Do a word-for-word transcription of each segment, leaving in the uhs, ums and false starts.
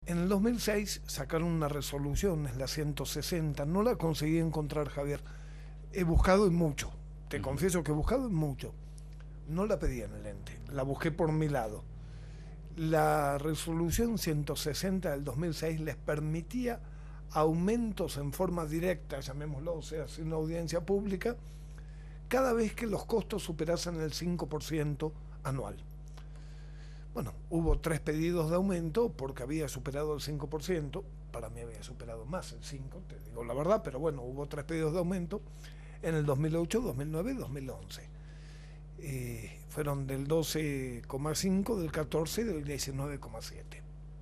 En el dos mil seis sacaron una resolución, es la ciento sesenta, no la conseguí encontrar, Javier. He buscado y mucho, te uh-huh. confieso que he buscado y mucho. No la pedí en el ente, la busqué por mi lado. La resolución ciento sesenta del dos mil seis les permitía aumentos en forma directa, llamémoslo, o sea, sin audiencia pública, cada vez que los costos superasen el cinco por ciento anual. Bueno, hubo tres pedidos de aumento porque había superado el cinco por ciento, para mí había superado más el cinco por ciento, te digo la verdad, pero bueno, hubo tres pedidos de aumento en el dos mil ocho, dos mil nueve y dos mil once. Eh, fueron del doce coma cinco, del catorce y del diecinueve coma siete.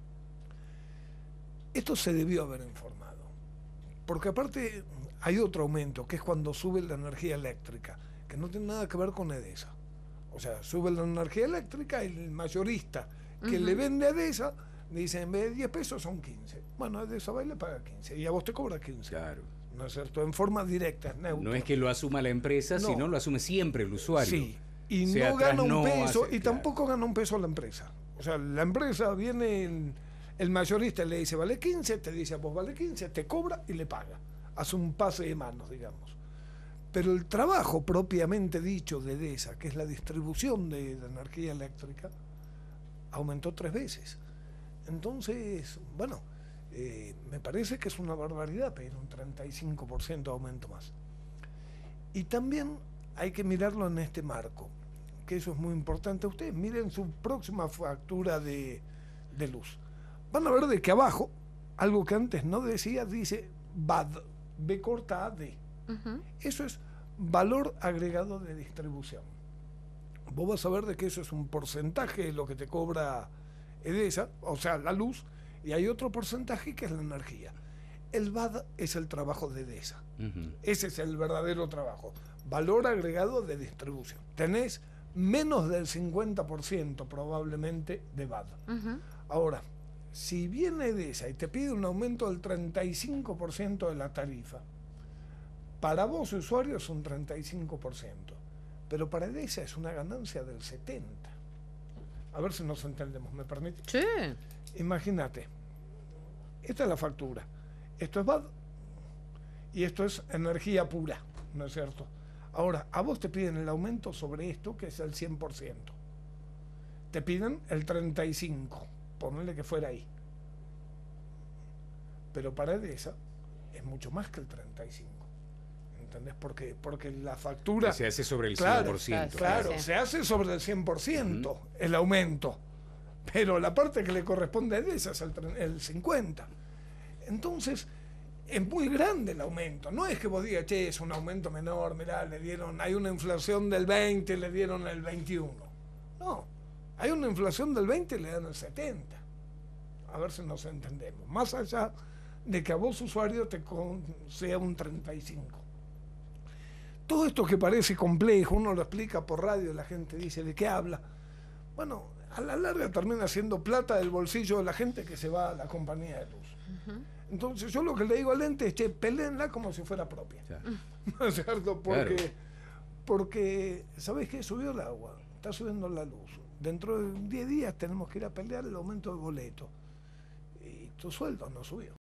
Esto se debió haber informado, porque aparte hay otro aumento, que es cuando sube la energía eléctrica, que no tiene nada que ver con Edesa. O sea, sube la energía eléctrica y el mayorista que uh-huh. le vende a Edesa dice, en vez de diez pesos son quince. Bueno, Edesa va y le paga quince y a vos te cobra quince. Claro. ¿No es cierto? En forma directa, es neutro. No es que lo asuma la empresa, no. sino lo asume siempre el usuario. Sí, y sea, no gana un no peso hace, y claro. tampoco gana un peso la empresa. O sea, la empresa viene, el, el mayorista le dice vale quince, te dice a vos vale quince, te cobra y le paga. Hace un pase de manos, digamos. Pero el trabajo propiamente dicho de Edesa, que es la distribución de, de energía eléctrica, aumentó tres veces. Entonces, bueno, eh, me parece que es una barbaridad pedir un treinta y cinco por ciento de aumento más. Y también hay que mirarlo en este marco, que eso es muy importante. Ustedes miren su próxima factura de, de luz. Van a ver de que abajo, algo que antes no decía, dice B A D, B corta A D. Uh-huh. Eso es valor agregado de distribución. Vos vas a ver de que eso es un porcentaje de lo que te cobra Edesa, o sea, la luz, y hay otro porcentaje que es la energía. El B A D es el trabajo de Edesa. Uh-huh. Ese es el verdadero trabajo. Valor agregado de distribución. Tenés menos del cincuenta por ciento probablemente de B A D. Uh-huh. Ahora, si viene Edesa y te pide un aumento del treinta y cinco por ciento de la tarifa, para vos, usuario, es un treinta y cinco por ciento, pero para Edesa es una ganancia del setenta por ciento. A ver si nos entendemos, ¿me permite? Sí. Imagínate, esta es la factura, esto es B A D y esto es energía pura, ¿no es cierto? Ahora, a vos te piden el aumento sobre esto, que es el cien por ciento. Te piden el treinta y cinco por ciento, ponle que fuera ahí. Pero para Edesa es mucho más que el treinta y cinco por ciento. ¿Entendés? Porque, porque la factura... Que se hace sobre el claro, cien por ciento. Claro, sí. se hace sobre el cien por ciento uh-huh. el aumento. Pero la parte que le corresponde a Edesa es el, el cincuenta por ciento. Entonces, es muy grande el aumento. No es que vos digas, che, es un aumento menor, mirá, le dieron, hay una inflación del veinte, le dieron el veintiuno. No, hay una inflación del veinte y le dan el setenta. A ver si nos entendemos. Más allá de que a vos, usuario, te con, sea un treinta y cinco. Todo esto que parece complejo, uno lo explica por radio, la gente dice, ¿de qué habla? Bueno, a la larga termina siendo plata del bolsillo de la gente que se va a la compañía de luz. Uh-huh. Entonces yo lo que le digo al ente es, che, peleenla como si fuera propia. Claro. ¿No es cierto? Porque, claro. porque ¿sabés qué? Subió el agua, está subiendo la luz. Dentro de diez días tenemos que ir a pelear el aumento del boleto. Y tu sueldo no subió.